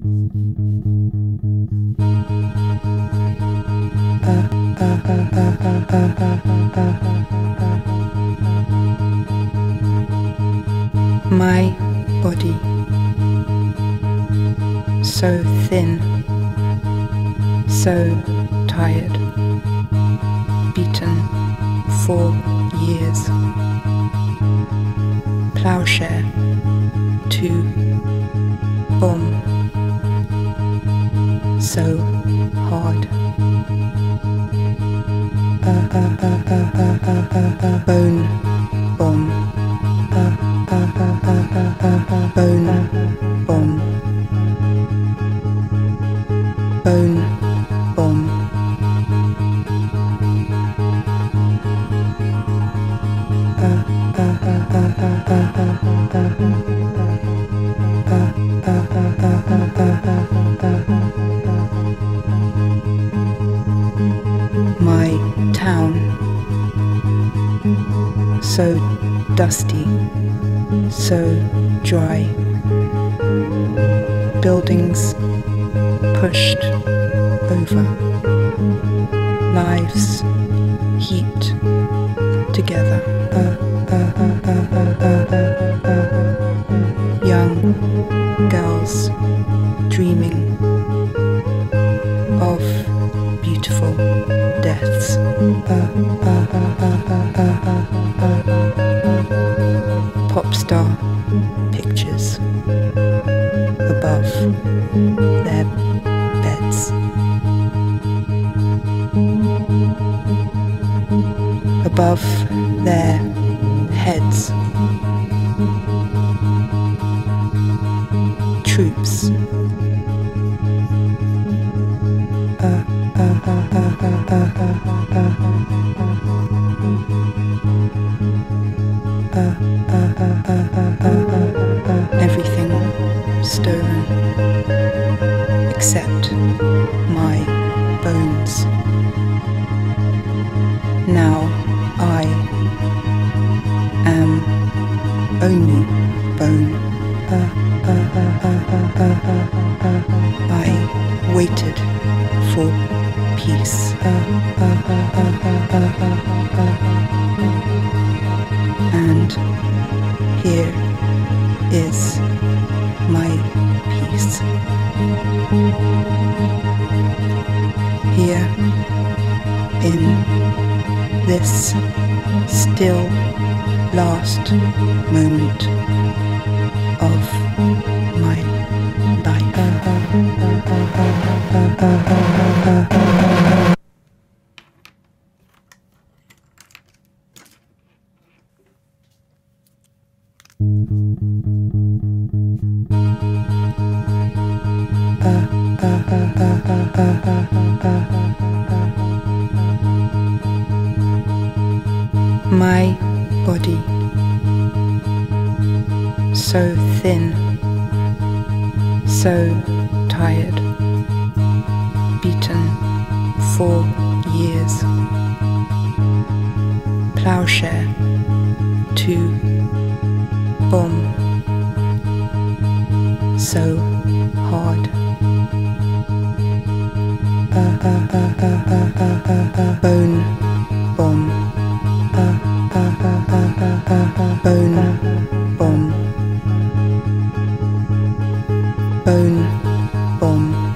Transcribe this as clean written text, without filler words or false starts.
My body, so thin, so tired, beaten for years. Plowshare to bomb, so hard. Bone bomb, bone bomb, bone bomb. My town, so dusty, so dry. Buildings pushed over, lives heaped together. Young girls dreaming of beautiful deaths. Pop star pictures above their beds. Above their heads. Troops. Everything stolen except my bones. Now I am only bone. I waited for peace. And here is my peace. Here in this still last moment of my life. My body, so thin, so tired, beaten for years. Plowshare to bomb, so hard. Bone bomb, bone bomb, bone bomb.